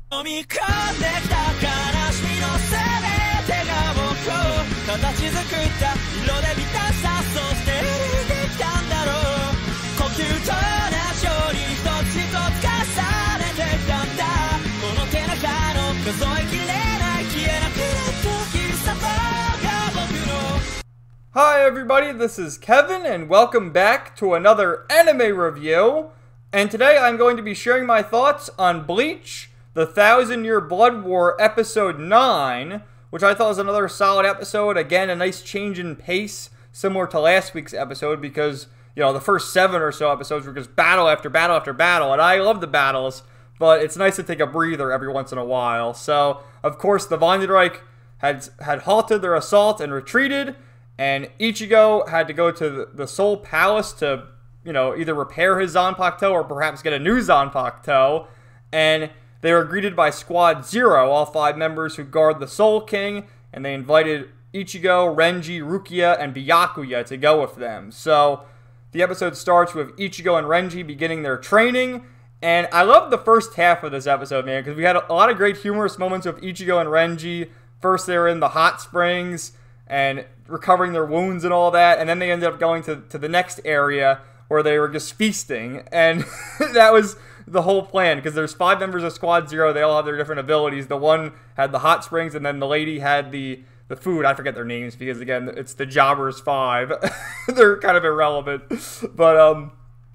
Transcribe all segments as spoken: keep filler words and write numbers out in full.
飲み込んできた悲しみの全てが僕を形作った色で満たさそして生きてきたんだろう呼吸と同じように一つ一つ重ねてきたんだこの手の中の数えきれない消えなくなった日さまが僕の Hi everybody, this is Kevin and welcome back to another anime review. And today I'm going to be sharing my thoughts on Bleach, the Thousand Year Blood War Episode nine, which I thought was another solid episode. Again, a nice change in pace, similar to last week's episode, because, you know, the first seven or so episodes were just battle after battle after battle, and I love the battles, but it's nice to take a breather every once in a while. So, of course, the Wanderreich had, had halted their assault and retreated, and Ichigo had to go to the, the Soul Palace to, you know, either repair his Zanpakuto or perhaps get a new Zanpakuto, and they were greeted by Squad Zero, all five members who guard the Soul King, and they invited Ichigo, Renji, Rukia, and Byakuya to go with them. So, the episode starts with Ichigo and Renji beginning their training, and I love the first half of this episode, man, because we had a lot of great humorous moments with Ichigo and Renji. First, they were in the hot springs, and recovering their wounds and all that, and then they ended up going to, to the next area, where they were just feasting, and that was the whole plan, because there's five members of Squad Zero, they all have their different abilities. The one had the hot springs, and then the lady had the, the food. I forget their names, because again, it's the Jobbers Five. They're kind of irrelevant. But, um,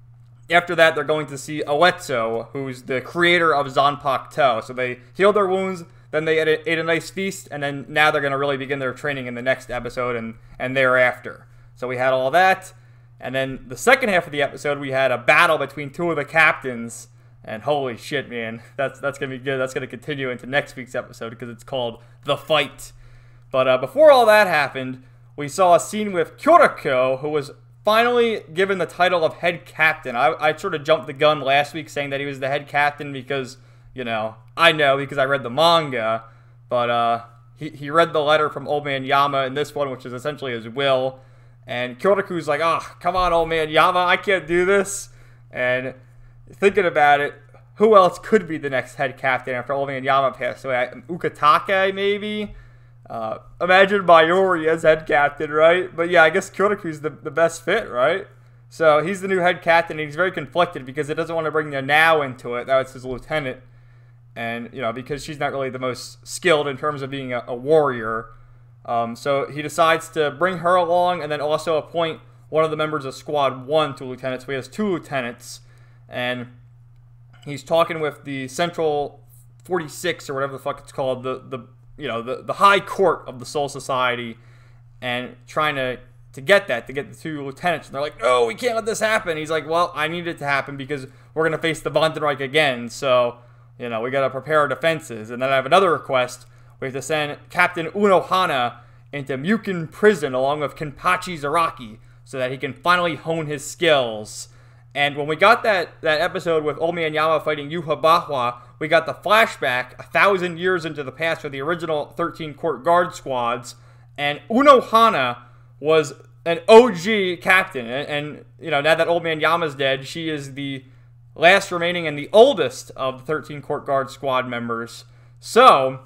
after that, they're going to see Oetsu, who's the creator of Zanpakuto. So they healed their wounds, then they ate a, ate a nice feast, and then now they're going to really begin their training in the next episode and, and thereafter. So we had all that. And then the second half of the episode, we had a battle between two of the captains. And holy shit, man, that's that's going to be good. That's going to continue into next week's episode because it's called The Fight. But uh, before all that happened, we saw a scene with Kuroko, who was finally given the title of head captain. I, I sort of jumped the gun last week saying that he was the head captain because, you know, I know because I read the manga. But uh, he, he read the letter from Old Man Yama in this one, which is essentially his will. And Kyotoku's like, oh, come on, Old Man Yama, I can't do this. And thinking about it, who else could be the next head captain after Old Man Yama passed away? Ukitake, maybe? Uh, imagine Mayuri as head captain, right? But yeah, I guess Kyotoku's the, the best fit, right? So he's the new head captain, and he's very conflicted because he doesn't want to bring Nanao into it. That was his lieutenant. And, you know, because she's not really the most skilled in terms of being a, a warrior. Um, so he decides to bring her along and then also appoint one of the members of Squad one to lieutenant. So he has two lieutenants. And he's talking with the Central forty-six or whatever the fuck it's called, the, the you know, the, the high court of the Soul Society, and trying to, to get that, to get the two lieutenants. And they're like, no, we can't let this happen. He's like, well, I need it to happen because we're going to face the Wanderreich again. So, you know, we got to prepare our defenses. And then I have another request. We have to send Captain Unohana into Mukin prison along with Kenpachi Zaraki so that he can finally hone his skills. And when we got that, that episode with Old Man Yama fighting Yhwach, we got the flashback a thousand years into the past for the original thirteen Court Guard squads. And Unohana was an O G captain. And, and, you know, now that Old Man Yama's dead, she is the last remaining and the oldest of the thirteen Court Guard squad members. So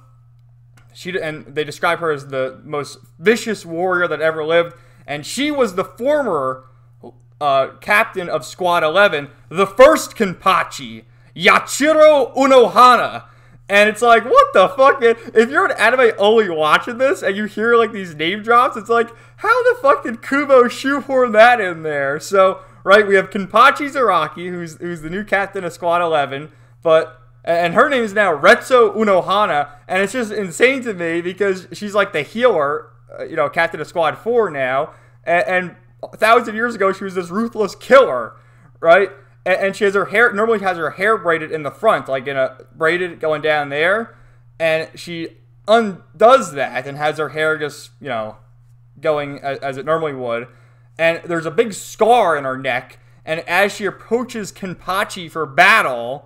she, and they describe her as the most vicious warrior that ever lived. And she was the former uh, captain of Squad eleven, the first Kenpachi, Yachiro Unohana. And it's like, what the fuck, man? If you're an anime only watching this and you hear like these name drops, it's like, how the fuck did Kubo shoehorn that in there? So, right, we have Kenpachi Zaraki, who's who's the new captain of Squad eleven, but and her name is now Retsu Unohana, and it's just insane to me because she's like the healer, uh, you know, captain of Squad four now, and, and a thousand years ago she was this ruthless killer, right? And, and she has her hair, normally has her hair braided in the front, like in a braided going down there, and she undoes that and has her hair just, you know, going as, as it normally would, and there's a big scar in her neck, and as she approaches Kenpachi for battle,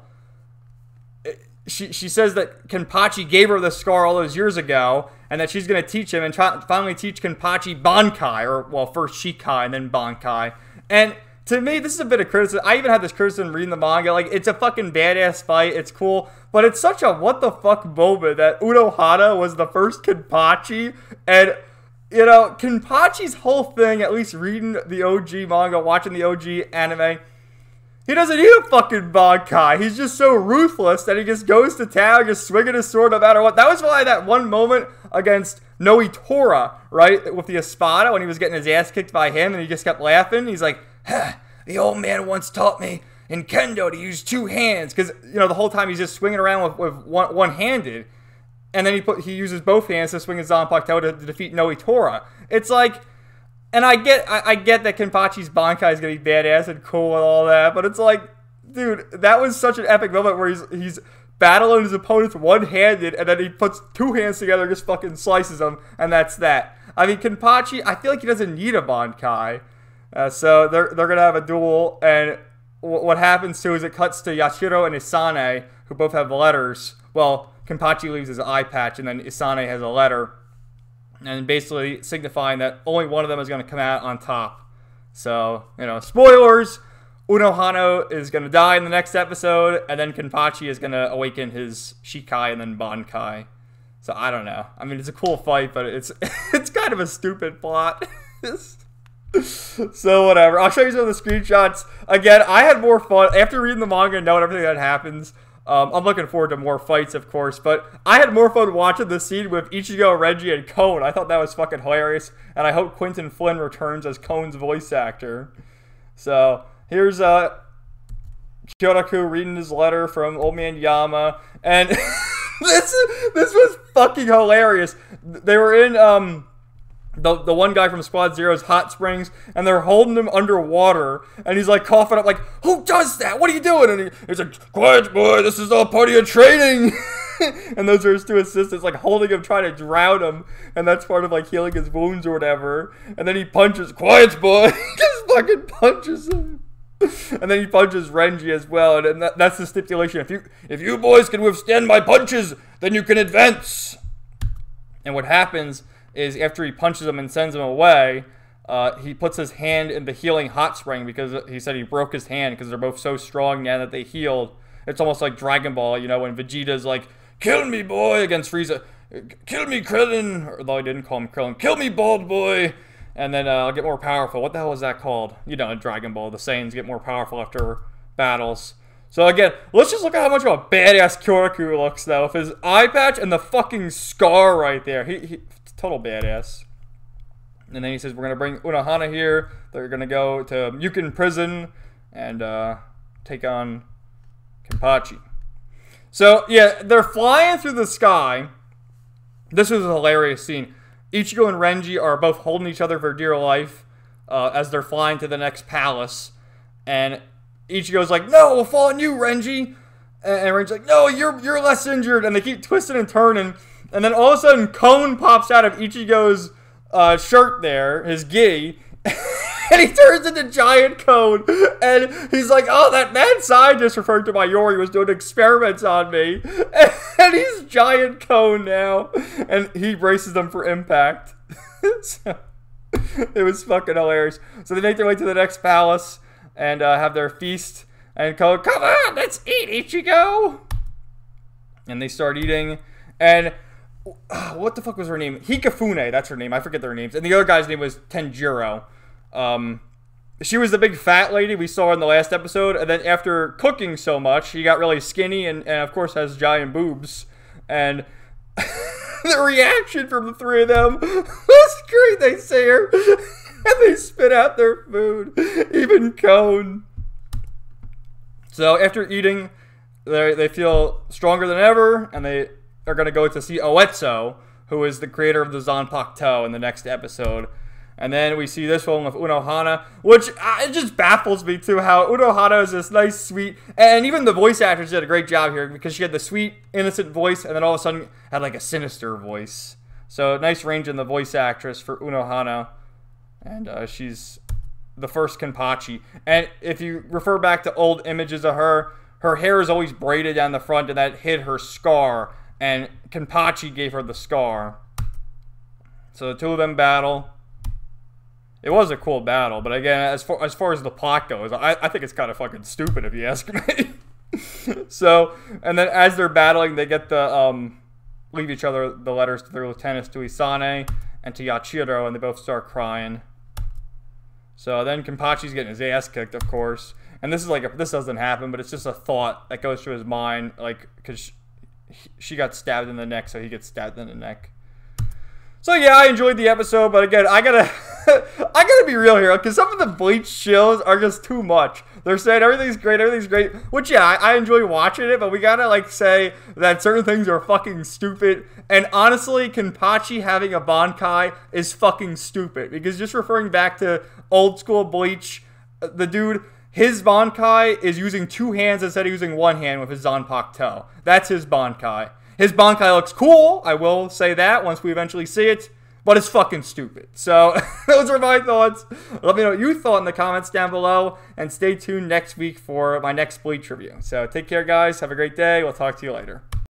She, she says that Kenpachi gave her the scar all those years ago, and that she's going to teach him and try, finally teach Kenpachi Bankai, or, well, first Shikai and then Bankai. And to me, this is a bit of criticism. I even had this criticism reading the manga. Like, it's a fucking badass fight. It's cool. But it's such a what the fuck moment that Unohana was the first Kenpachi. And, you know, Kenpachi's whole thing, at least reading the O G manga, watching the O G anime, he doesn't need a fucking Bankai. He's just so ruthless that he just goes to town, just swinging his sword no matter what. That was why that one moment against Noitora, right, with the Espada, when he was getting his ass kicked by him and he just kept laughing. He's like, huh, the old man once taught me in Kendo to use two hands. Because, you know, the whole time he's just swinging around with, with one, one-handed. And then he put he uses both hands to swing his Zanpakuto to, to defeat Noitora. It's like... And I get I, I get that Kenpachi's Bankai is going to be badass and cool and all that, but it's like, dude, that was such an epic moment where he's he's battling his opponents one-handed, and then he puts two hands together and just fucking slices them, and that's that. I mean, Kenpachi, I feel like he doesn't need a Bankai. Uh, so they're, they're going to have a duel, and w what happens, too, is it cuts to Yashiro and Isane, who both have letters. Well, Kenpachi leaves his eye patch, and then Isane has a letter. And basically signifying that only one of them is going to come out on top. So, you know, spoilers! Unohana is going to die in the next episode, and then Kenpachi is going to awaken his Shikai and then Bankai. So, I don't know. I mean, it's a cool fight, but it's it's kind of a stupid plot. So, whatever. I'll show you some of the screenshots. Again, I had more fun. After reading the manga and knowing everything that happens, Um, I'm looking forward to more fights, of course, but I had more fun watching this scene with Ichigo, Renji, and Kon. I thought that was fucking hilarious, and I hope Quentin Flynn returns as Kon's voice actor. So, here's uh, Kyoraku reading his letter from Old Man Yama, and this, this was fucking hilarious. They were in, um... The, the one guy from Squad Zero's hot springs, and they're holding him underwater, and he's like coughing up like, who does that? What are you doing? And he, he's like, quiet boy, this is all part of your training. And those are his two assistants like holding him, trying to drown him, and that's part of like healing his wounds or whatever. And then he punches, quiet boy, he just fucking punches him. And then he punches Renji as well, and that, that's the stipulation. If you, if you boys can withstand my punches, then you can advance. And what happens is after he punches him and sends him away, uh, he puts his hand in the healing hot spring because he said he broke his hand because they're both so strong now that they healed. It's almost like Dragon Ball, you know, when Vegeta's like, kill me, boy, against Frieza. Kill me, Krillin. Although I didn't call him Krillin. Kill me, bald boy. And then uh, I'll get more powerful. What the hell is that called? You know, in Dragon Ball, the Saiyans get more powerful after battles. So again, let's just look at how much of a badass Kyoraku looks, though, with his eye patch and the fucking scar right there. He... he Total badass. And then he says, we're going to bring Unohana here. They're going to go to Mukin prison and uh, take on Kenpachi. So, yeah, they're flying through the sky. This was a hilarious scene. Ichigo and Renji are both holding each other for dear life uh, as they're flying to the next palace. And Ichigo's like, no, we'll fall on you, Renji. And Renji's like, no, you're, you're less injured. And they keep twisting and turning. And then all of a sudden, Kon pops out of Ichigo's uh, shirt there, his gi, and he turns into Giant Kon. And he's like, oh, that mad scientist referring to my Yori was doing experiments on me. And he's Giant Kon now. And he braces them for impact. So, it was fucking hilarious. So they make their way to the next palace and uh, have their feast. And Kon, come on, let's eat, Ichigo. And they start eating. And... what the fuck was her name? Hikafune, that's her name. I forget their names. And the other guy's name was Tenjiro. Um, she was the big fat lady we saw in the last episode. And then after cooking so much, she got really skinny and, and of course, has giant boobs. And the reaction from the three of them was great. They say her and they spit out their food. Even Kon. So after eating, they, they feel stronger than ever. And they... are going to go to see Oetsu, who is the creator of the Zanpakuto in the next episode. And then we see this one with Unohana, which uh, it just baffles me too how Unohana is this nice, sweet, and even the voice actress did a great job here because she had the sweet, innocent voice and then all of a sudden had like a sinister voice. So nice range in the voice actress for Unohana. And uh, she's the first Kenpachi. And if you refer back to old images of her, her hair is always braided down the front and that hid her scar. And Kenpachi gave her the scar. So the two of them battle. It was a cool battle, but again, as far as, far as the plot goes, I, I think it's kind of fucking stupid if you ask me. So, and then as they're battling, they get the, um, leave each other the letters to their lieutenants, to Isane and to Yachiro, and they both start crying. So then Kenpachi's getting his ass kicked, of course. And this is like, if this doesn't happen, but it's just a thought that goes through his mind, like, because she, she got stabbed in the neck, so he gets stabbed in the neck. So yeah, I enjoyed the episode, but again, I gotta, I gotta be real here, because some of the Bleach shows are just too much. They're saying everything's great, everything's great, which yeah, I, I enjoy watching it, but we gotta like say that certain things are fucking stupid. And honestly, Kenpachi having a Bankai is fucking stupid, because just referring back to old school Bleach, the dude, his Bankai is using two hands instead of using one hand with his Zanpakuto. That's his Bankai. His Bankai looks cool, I will say that once we eventually see it, but it's fucking stupid. So, those are my thoughts. Let me know what you thought in the comments down below, and stay tuned next week for my next Bleach review. So, take care, guys. Have a great day. We'll talk to you later.